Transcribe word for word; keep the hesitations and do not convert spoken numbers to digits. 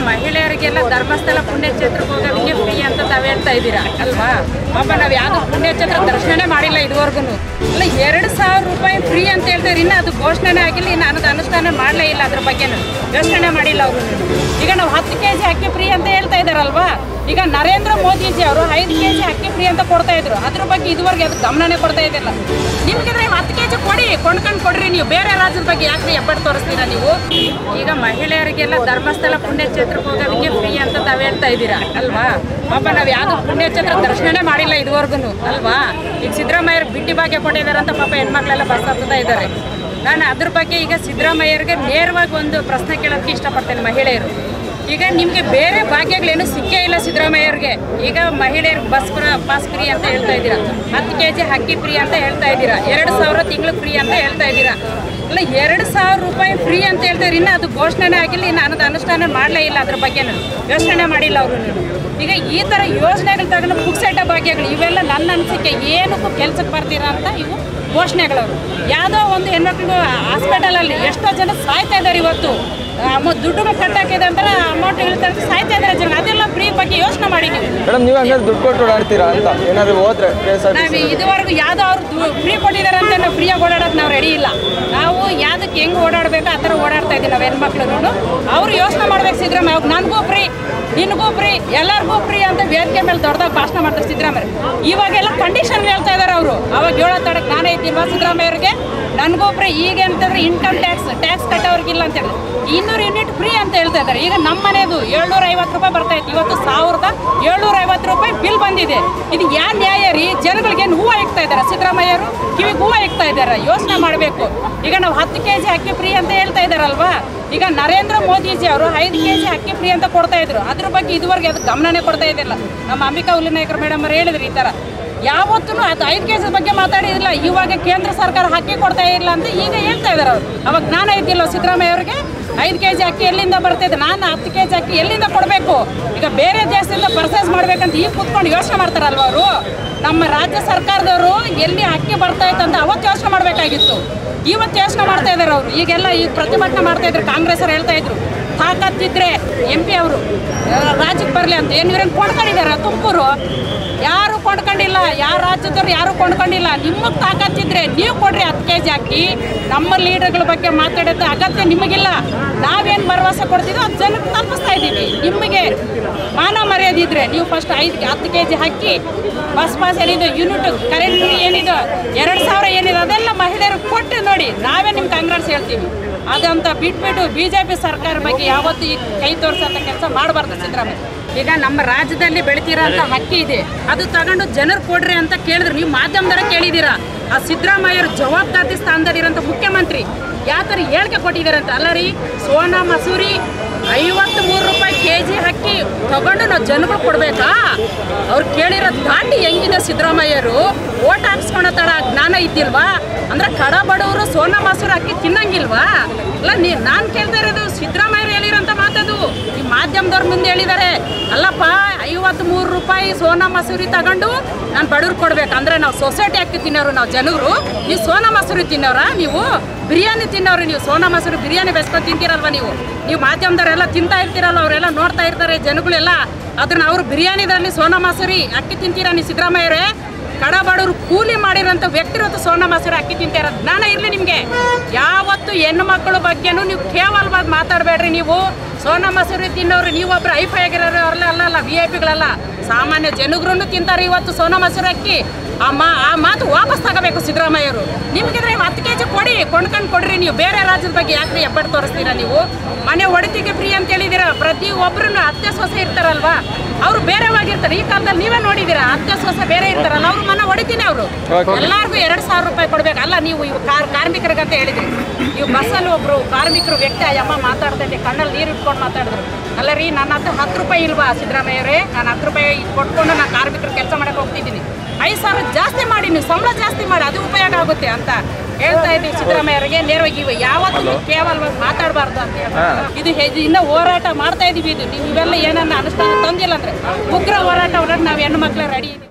ಮಹಿಳೆಯರಿಗೆಲ್ಲ ಧರ್ಮಸ್ಥಳ ಪುಣ್ಯಕ್ಷೇತ್ರಕ್ಕೆ ಹೋಗೋದಕ್ಕೆ ಫ್ರೀ ಅಂತ ತಾವು ಹೇಳ್ತಾ ಇದ್ದೀರಾ ಅಲ್ವಾ? ಪಾಪ ನಾವು ಯಾವುದು ಪುಣ್ಯಕ್ಷೇತ್ರ ದರ್ಶನನೇ ಮಾಡಿಲ್ಲ ಇದುವರೆಗೂ. ಅಲ್ಲ, ಎರಡು ಸಾವಿರ ರೂಪಾಯಿ ಫ್ರೀ ಅಂತ ಹೇಳ್ತಾರೆ, ಇನ್ನು ಅದು ಘೋಷಣೆ ಆಗಿಲ್ಲ, ಇನ್ನು ಅನ್ನೋದು ಅನುಷ್ಠಾನ ಮಾಡಲೇ ಇಲ್ಲ. ಅದ್ರ ಬಗ್ಗೆ ಯೋಚನೆ ಮಾಡಿಲ್ಲ ಅವರು. ಈಗ ನಾವು ಹತ್ತು ಕೆ ಜಿ ಅಕ್ಕಿ ಫ್ರೀ ಅಂತ ಹೇಳ್ತಾ ಇದ್ದಾರಲ್ವಾ? ಈಗ ನರೇಂದ್ರ ಮೋದಿಜಿ ಅವರು ಐದು ಕೆ ಜಿ ಅಕ್ಕಿ ಫ್ರೀ ಅಂತ ಕೊಡ್ತಾ ಇದ್ರು. ಅದ್ರ ಬಗ್ಗೆ ಇದುವರೆಗೆ ಅದು ಗಮನನೇ ಕೊಡ್ತಾ ಇದ್ದಿಲ್ಲ. ನಿಮ್ಗಿದ್ರೆ ಹತ್ತು ಕೆ ಜಿ ಕೊಡಿ, ಕೊಂಡ್ಕೊಂಡು ಕೊಡ್ರಿ. ನೀವು ಬೇರೆ ರಾಜ್ಯದ ಬಗ್ಗೆ ಯಾಕೆ ಎಬ್ಬಟ್ಟು ತೋರಿಸ್ತೀರಾ ನೀವು? ಈಗ ಮಹಿಳೆಯರಿಗೆಲ್ಲ ಧರ್ಮಸ್ಥಳ ಪುಣ್ಯಕ್ಷೇತ್ರಕ್ಕೆ ಹೋಗೋದಕ್ಕೆ ಫ್ರೀ ಅಂತ ತಾವು ಹೇಳ್ತಾ ಇದ್ದೀರಾ ಅಲ್ವಾ? ಪಾಪ ನಾವು ಯಾವುದು ಪುಣ್ಯಕ್ಷೇತ್ರ ದರ್ಶನನೇ ಮಾಡಿಲ್ಲ ಇದುವರೆಗೂ ಅಲ್ವಾ? ಈಗ ಸಿದ್ದರಾಮಯ್ಯರು ಬಿಟ್ಟಿ ಭಾಗ್ಯ ಕೊಟ್ಟಿದ್ದಾರೆ ಅಂತ ಪಾಪ ಹೆಣ್ಮಕ್ಳೆಲ್ಲ ಬಸ್ ಹತ್ತುತ್ತಾ ಇದ್ದಾರೆ. ನಾನು ಅದ್ರ ಬಗ್ಗೆ ಈಗ ಸಿದ್ದರಾಮಯ್ಯರಿಗೆ ನೇರವಾಗಿ ಒಂದು ಪ್ರಶ್ನೆ ಕೇಳೋದಕ್ಕೆ ಇಷ್ಟಪಡ್ತೇನೆ. ಮಹಿಳೆಯರು, ಈಗ ನಿಮಗೆ ಬೇರೆ ಭಾಗ್ಯಗಳೇನು ಸಿಕ್ಕೇ ಇಲ್ಲ ಸಿದ್ದರಾಮಯ್ಯವ್ರಿಗೆ. ಈಗ ಮಹಿಳೆಯರಿಗೆ ಬಸ್ ಪಾಸ್ ಫ್ರೀ ಅಂತ ಹೇಳ್ತಾ ಇದ್ದೀರಾ, ಹತ್ತು ಕೆ ಜಿ ಅಕ್ಕಿ ಫ್ರೀ ಅಂತ ಹೇಳ್ತಾ ಇದ್ದೀರಾ, ಎರಡು ಸಾವಿರ ತಿಂಗಳು ಫ್ರೀ ಅಂತ ಹೇಳ್ತಾ ಇದ್ದೀರಾ. ಅಲ್ಲ, ಎರಡು ಸಾವಿರ ರೂಪಾಯಿ ಫ್ರೀ ಅಂತ ಹೇಳ್ತಾರೆ, ಇನ್ನು ಅದು ಘೋಷಣೆ ಆಗಿಲ್ಲ, ಇನ್ನು ಅನ್ನೋದು ಅನುಷ್ಠಾನ ಮಾಡಲೇ ಇಲ್ಲ. ಅದ್ರ ಬಗ್ಗೆ ಯೋಚನೆ ಮಾಡಿಲ್ಲ ಅವರು. ಈಗ ಈ ಥರ ಯೋಜನೆಗಳು ತಗೊಂಡು ಪುಕ್ಸೆಟ್ಟ ಭಾಗ್ಯಗಳು ಇವೆಲ್ಲ ನನ್ನ ಅನಿಸಿಕೆ ಏನಕ್ಕೂ ಕೆಲ್ಸಕ್ಕೆ ಬರ್ತೀರಾ ಅಂತ ಇವು ಘೋಷಣೆಗಳವರು. ಯಾವುದೋ ಒಂದು ಹೆಣ್ಮಕ್ಳಿಗೂ ಹಾಸ್ಪಿಟಲಲ್ಲಿ ಎಷ್ಟೋ ಜನ ಸಾಯ್ತಾ ಇದ್ದಾರೆ ಇವತ್ತು. ಅಮ್ಮ ದುಡ್ಡು ಕಟ್ಟಾಕಿದೆ ಅಂತ ಅಮೌಂಟ್ ಹೇಳ್ತಾರೆ, ಸಾಯ್ತಾ ಇದ್ದಾರೆ ಜನ. ಅದೆಲ್ಲ ಫ್ರೀ ಬಗ್ಗೆ ಯೋಚನೆ ಮಾಡಿದ್ದೀವಿ ಮೇಡಮ್. ನೀವು ಹಂಗಾದ್ರೆ ದುಡ್ಡು ಕೊಟ್ಟು ಓಡಾಡ್ತೀರಾ ಅಂತ ಏನಾದ್ರು ಹೋದ್ರೆ? ನಾವು ಇದುವರೆಗೂ ಯಾವುದೋ ಅವ್ರು ಫ್ರೀ ಕೊಟ್ಟಿದ್ದಾರೆ ಅಂತ ನಾವು ಫ್ರೀಯಾಗಿ ಓಡಾಡೋದು ನಾವು ರೆಡಿ ಇಲ್ಲ. ನಾವು ಯಾವುದಕ್ಕೆ ಹೆಂಗೆ ಓಡಾಡಬೇಕು ಆ ಥರ ಓಡಾಡ್ತಾ ಇದ್ದೀವಿ ನಾವು ಹೆಣ್ಮಕ್ಳು. ಅವರು ಯೋಚನೆ ಮಾಡ್ಬೇಕು ಸಿದ್ದರಾಮಯ್ಯ, ನನಗೂ ಫ್ರೀ, ನಿನಗೂ ಫ್ರೀ, ಎಲ್ಲರಿಗೂ ಫ್ರೀ ಅಂತ ವೇದಿಕೆ ಮೇಲೆ ದೊಡ್ಡದಾಗಿ ಭಾಷಣ ಮಾಡ್ತಾರೆ ಸಿದ್ದರಾಮಯ್ಯ. ಇವಾಗೆಲ್ಲ ಕಂಡೀಷನ್ ಹೇಳ್ತಾ ಇದ್ದಾರೆ ಅವರು. ಅವಾಗ ಹೇಳೋ ತಡಕ್ಕೆ ನಾನೇ ಇದ್ದೀಲ್ವಾ ಸಿದ್ದರಾಮಯ್ಯವ್ರಿಗೆ, ನನಗೂ ಫ್ರೀ. ಈಗ ಅಂತಂದ್ರೆ ಇನ್ಕಮ್ ಟ್ಯಾಕ್ಸ್ ಟ್ಯಾಕ್ಸ್ ಕಟ್ಟೋರ್ಗಿಲ್ಲ ಅಂತ ಹೇಳಿದ್ರು, ಇನ್ನೂರು ಯೂನಿಟ್ ಫ್ರೀ ಅಂತ ಹೇಳ್ತಾ ಇದ್ದಾರೆ. ಈಗ ನಮ್ಮ ಮನೆಯದು ಏಳ್ನೂರ ಐವತ್ತು ರೂಪಾಯಿ ಬರ್ತಾ ಇತ್ತು, ಇವತ್ತು ಸಾವಿರದ ಏಳ್ನೂರ ಐವತ್ತು ರೂಪಾಯಿ ಬಿಲ್ ಬಂದಿದೆ. ಇದು ಯಾವ ನ್ಯಾಯ ರೀ? ಜನಗಳಿಗೆ ಹೂವು ಇಕ್ತಾ ಇದ್ದಾರೆ ಸಿದ್ದರಾಮಯ್ಯರು, ಕಿವಿಗೆ ಹೂವು ಇಕ್ತಾ ಇದ್ದಾರೆ. ಯೋಚನೆ ಮಾಡಬೇಕು. ಈಗ ನಾವು ಹತ್ತು ಕೆ ಜಿ ಅಕ್ಕಿ ಫ್ರೀ ಅಂತ ಹೇಳ್ತಾ ಇದ್ದಾರಲ್ವಾ? ಈಗ ನರೇಂದ್ರ ಮೋದಿಜಿ ಅವರು ಐದು ಕೆ ಜಿ ಅಕ್ಕಿ ಫ್ರೀ ಅಂತ ಕೊಡ್ತಾ ಇದ್ರು. ಅದ್ರ ಬಗ್ಗೆ ಇದುವರೆಗೆ ಅದು ಗಮನನೇ ಕೊಡ್ತಾ ಇದ್ದಿಲ್ಲ. ನಮ್ಮ ಅಂಬಿಕಾ ಹುಲಿನಾಯ್ಕರ್ ಮೇಡಮ್ ಅವರು ಹೇಳಿದ್ರು ಈ ಥರ ಯಾವತ್ತೂ ಅದು ಐದು ಕೆ ಜಿ ಬಗ್ಗೆ ಮಾತಾಡಿದಿಲ್ಲ. ಇವಾಗ ಕೇಂದ್ರ ಸರ್ಕಾರ ಅಕ್ಕಿ ಕೊಡ್ತಾ ಇಲ್ಲ ಅಂತ ಈಗ ಹೇಳ್ತಾ ಇದ್ದಾರೆ ಅವರು. ಅವಾಗ ಜ್ಞಾನ ಇದ್ದಿಲ್ಲ ಸಿದ್ದರಾಮಯ್ಯ ಅವ್ರಿಗೆ. ಐದು ಕೆ ಜಿ ಅಕ್ಕಿ ಎಲ್ಲಿಂದ ಬರ್ತಿದೆ, ನಾನು ಹತ್ತು ಕೆ ಜಿ ಅಕ್ಕಿ ಎಲ್ಲಿಂದ ಕೊಡಬೇಕು? ಈಗ ಬೇರೆ ದೇಶದಿಂದ ಪರ್ಚೇಸ್ ಮಾಡ್ಬೇಕಂತ ಈಗ ಕೂತ್ಕೊಂಡು ಯೋಚನೆ ಮಾಡ್ತಾರಲ್ವ ಅವರು. ನಮ್ಮ ರಾಜ್ಯ ಸರ್ಕಾರದವರು ಎಲ್ಲಿ ಅಕ್ಕಿ ಬರ್ತಾ ಇತ್ತು ಅಂತ ಅವತ್ತು ಯೋಚನೆ ಮಾಡಬೇಕಾಗಿತ್ತು. ಇವತ್ತು ಯೋಚನೆ ಮಾಡ್ತಾ ಇದ್ದಾರೆ ಅವರು. ಈಗೆಲ್ಲ ಈಗ ಪ್ರತಿಭಟನೆ ಮಾಡ್ತಾ ಇದ್ರು, ಕಾಂಗ್ರೆಸ್ ಅವ್ರು ಹೇಳ್ತಾ ಇದ್ರು ತಾಕತ್ತಿದ್ರೆ ಎಂ ಪಿ ಅವರು ರಾಜ್ಯಕ್ಕೆ ಬರಲಿ ಅಂತ. ಏನು ಇವ್ರೇನು ಕೊಂಡ್ಕೊಂಡಿದ್ದಾರೆ? ತುಮಕೂರು ಯಾರು ಕೊಂಡ್ಕೊಂಡಿಲ್ಲ, ಯಾರು ರಾಜ್ಯದವ್ರು ಯಾರು ಕೊಂಡ್ಕೊಂಡಿಲ್ಲ. ನಿಮಗೆ ತಾಕತ್ತಿದ್ರೆ ನೀವು ಕೊಡ್ರಿ ಹತ್ತು ಕೆ ಜಿ ಅಕ್ಕಿ. ನಮ್ಮ ಲೀಡರ್ಗಳ ಬಗ್ಗೆ ಮಾತಾಡೋದು ಅಗತ್ಯ ನಿಮಗಿಲ್ಲ. ನಾವೇನು ಭರವಸೆ ಕೊಡ್ತಿದ್ವಿ ಅದು ಜನಕ್ಕೆ ತಲುಪಿಸ್ತಾ ಇದ್ದೀವಿ. ನಿಮಗೆ ಮಾನ ಮರ್ಯಾದೆ ಇದ್ರೆ ನೀವು ಫಸ್ಟ್ ಐದು ಹತ್ತು ಕೆ ಜಿ ಅಕ್ಕಿ, ಬಸ್ ಪಾಸ್ ಏನಿದೆ, ಯೂನಿಟ್ ಕರೆಂಟ್ ಫ್ರೀ ಏನಿದೆ, ಎರಡು ಸಾವಿರ ಏನಿದೆ ಅದೆಲ್ಲ ಮಹಿಳೆಯರಿಗೆ ಕೊಟ್ಟು ನೋಡಿ. ನಾವೇ ನಿಮ್ಗೆ ಕಾಂಗ್ರೆಸ್ ಹೇಳ್ತೀವಿ. ಅದಂತ ಬಿಟ್ಬಿಟ್ಟು ಬಿ ಜೆ ಪಿ ಸರ್ಕಾರ ಬಗ್ಗೆ ಯಾವತ್ತೂ ಈ ಕೈ ತೋರಿಸೋಂಥ ಕೆಲಸ ಮಾಡಬಾರ್ದು ಸಿದ್ದರಾಮಯ್ಯ. ಈಗ ನಮ್ಮ ರಾಜ್ಯದಲ್ಲಿ ಬೆಳಿತೀರಂಥ ಅಕ್ಕಿ ಇದೆ, ಅದು ತಗೊಂಡು ಜನರು ಕೊಡ್ರಿ ಅಂತ ಕೇಳಿದ್ರು. ನೀವು ಮಾಧ್ಯಮದವರ ಕೇಳಿದ್ದೀರಾ? ಆ ಸಿದ್ದರಾಮಯ್ಯರು ಜವಾಬ್ದಾರಿ ಸ್ಥಾನದಲ್ಲಿರೋಂಥ ಮುಖ್ಯಮಂತ್ರಿ ಯಾವ ಥರ ಹೇಳಿಕೆ ಕೊಟ್ಟಿದ್ದಾರೆ ಅಂತ. ಅಲ್ಲ ರೀ, ಸೋನಾ ಮಸೂರಿ ಐವತ್ತು ಮೂರು ರೂಪಾಯಿ ಕೆ ಜಿ ಅಕ್ಕಿ ತಗೊಂಡು ನಾವು ಜನಗಳು ಕೊಡಬೇಕಾ? ಅವ್ರು ಕೇಳಿರೋ ದಾಟಿ ಹೆಂಗಿದೆ ಸಿದ್ದರಾಮಯ್ಯರು? ಓಟ್ ಹಾಕ್ಸ್ಕೊಳೋ ತಡ ಜ್ಞಾನ ಇದ್ದಿಲ್ವಾ? ಅಂದ್ರೆ ಕಡ ಬಡವರು ಸೋನಾ ಮಸೂರಿ ಅಕ್ಕಿ ತಿನ್ನಂಗಿಲ್ವಾ? ಅಲ್ಲ, ನೀ ನಾನು ಕೇಳ್ತಾ ಇರೋದು ಸಿದ್ದರಾಮಯ್ಯರು ಹೇಳಿರೋಂಥ ಮಾತದು. ಈ ಮಾಧ್ಯಮದವ್ರ ಮುಂದೆ ಹೇಳಿದ್ದಾರೆ, ಅಲ್ಲಪ್ಪ ಐವತ್ತು ಮೂರು ರೂಪಾಯಿ ಸೋನಾ ಮಸೂರಿ ತಗೊಂಡು ನಾನು ಬಡವ್ರು ಕೊಡ್ಬೇಕು. ಅಂದರೆ ನಾವು ಸೊಸೈಟಿ ಅಕ್ಕಿ ತಿನ್ನೋರು, ನಾವು ಜನರು. ನೀವು ಸೋನಾ ಮಸೂರಿ ತಿನ್ನೋರಾ? ನೀವು ಬಿರಿಯಾನಿ ತಿನ್ನೋರು. ನೀವು ಸೋನಾ ಮಸೂರಿ ಬಿರಿಯಾನಿ ಬೆಸ್ಕೊಂಡು ತಿಂತೀರಲ್ವ? ನೀವು ನೀವು ಮಾಧ್ಯಮದವರೆಲ್ಲ ತಿಂತಾ ಇರ್ತೀರಲ್ಲ, ಅವರೆಲ್ಲ ನೋಡ್ತಾ ಇರ್ತಾರೆ ಜನಗಳೆಲ್ಲ. ಅದನ್ನ ಅವರು ಬಿರಿಯಾನಿದಲ್ಲಿ ಸೋನಾ ಮಸೂರಿ ಅಕ್ಕಿ ತಿಂತೀರಾ ನೀವು ಸಿದ್ದರಾಮಯ್ಯರೇ? ಕಡಬಡವರು ಕೂಲಿ ಮಾಡಿರೋಂಥ ವ್ಯಕ್ತಿರತ್ತು ಸೋನಾ ಮಸೂರಿ ಅಕ್ಕಿ ತಿಂತಾ ಇರೋದು. ಜ್ಞಾನ ಇರಲಿ ನಿಮಗೆ. ಯಾವತ್ತು ಹೆಣ್ಣು ಮಕ್ಕಳ ಬಗ್ಗೆನೂ ನೀವು ಕೇವಲವಾಗಿ ಮಾತಾಡಬೇಡ್ರಿ. ನೀವು ಸೋನಾ ಮಸೂರಿ ತಿನ್ನೋರು ನೀವೊಬ್ರು ಐಫೈ ಆಗಿರೋರು ಅಲ್ಲ ಅಲ್ಲ ವಿ ಐ ಪಿಗಳಲ್ಲ, ಸಾಮಾನ್ಯ ಜನಗ್ರೂ ತಿಂತಾರೆ ಇವತ್ತು ಸೋನಾ ಮಸೂರಿ ಅಕ್ಕಿ. ಆ ಮಾ ಆ ಮಾತು ವಾಪಸ್ ತಗೋಬೇಕು ಸಿದ್ದರಾಮಯ್ಯರು. ನಿಮಗಿದ್ರೆ ಹತ್ತು ಕೆ ಜಿ ಕೊಡಿ, ಕೊಂಡ್ಕೊಂಡು ಕೊಡ್ರಿ. ನೀವು ಬೇರೆ ರಾಜ್ಯದ ಬಗ್ಗೆ ಯಾಕೆ ಎಬ್ಬಟ್ಟು ತೋರಿಸ್ತೀರಾ? ನೀವು ಮನೆ ಒಡತಿಗೆ ಫ್ರೀ ಅಂತ ಹೇಳಿದ್ದೀರಾ. ಪ್ರತಿ ಒಬ್ಬರನ್ನು ಅತ್ತೆ ಸೊಸೆ ಇರ್ತಾರಲ್ವಾ, ಅವರು ಬೇರೆವಾಗಿರ್ತಾರೆ. ಈ ಕಾಲದಲ್ಲಿ ನೀವೇ ನೋಡಿದ್ದೀರಾ, ಅತ್ತೆ ಸೊಸೆ ಬೇರೆ ಇರ್ತಾರಲ್ಲ, ಅವ್ರು ಮನೆ ಹೊಡಿತೀನಿ. ಅವರು ಎಲ್ಲರಿಗೂ ಎರಡು ಸಾವಿರ ರೂಪಾಯಿ ಕೊಡ್ಬೇಕು. ಅಲ್ಲ, ನೀವು ಇವು ಕಾರ್ ಕಾರ್ಮಿಕರಿಗಂತ ಹೇಳಿದ್ರಿ. ನೀವು ಬಸ್ಸಲ್ಲಿ ಒಬ್ಬರು ಕಾರ್ಮಿಕರು ವ್ಯಕ್ತಿ ಆ ಅಮ್ಮ ಮಾತಾಡ್ತಾ ಇದ್ದೆ, ಕಣ್ಣಲ್ಲಿ ನೀರು ಇಟ್ಕೊಂಡು ಮಾತಾಡಿದ್ರು. ಅಲ್ಲ ರೀ, ನನ್ನ ಹತ್ರ ಹತ್ತು ರೂಪಾಯಿ ಇಲ್ವಾ ಸಿದ್ದರಾಮಯ್ಯವರೇ? ನಾನು ಹತ್ತು ರೂಪಾಯಿ ಕೊಟ್ಕೊಂಡು ನಾನು ಕಾರ್ಮಿಕರು ಕೆಲಸ ಮಾಡಕ್ಕೆ ಹೋಗ್ತಿದ್ದೀನಿ. ಐದು ಸಾವಿರ ಜಾಸ್ತಿ ಮಾಡಿ, ನೀವು ಸಂಬಳ ಜಾಸ್ತಿ ಮಾಡಿ, ಅದು ಉಪಯೋಗ ಆಗುತ್ತೆ ಅಂತ ಹೇಳ್ತಾ ಇದ್ದೀವಿ ಸಿದ್ದರಾಮಯ್ಯರಿಗೆ ನೇರವಾಗಿ. ಇವ ಯಾವತ್ತೂ ಕೇವಲವಾಗಿ ಮಾತಾಡಬಾರ್ದು ಅಂತ ಹೇಳ್ತಾರೆ. ಇದು ಇನ್ನೂ ಹೋರಾಟ ಮಾಡ್ತಾ ಇದೀವಿ. ಇದು ನೀವು ಇವೆಲ್ಲ ಏನನ್ನ ಅನುಷ್ಠಾನ ತಂದಿಲ್ಲ ಅಂದ್ರೆ ಉಗ್ರ ಹೋರಾಟ ಹೊರಗೆ ನಾವು ಹೆಣ್ಣು ಮಕ್ಕಳು ರೆಡಿ ಇದ್ದೀವಿ.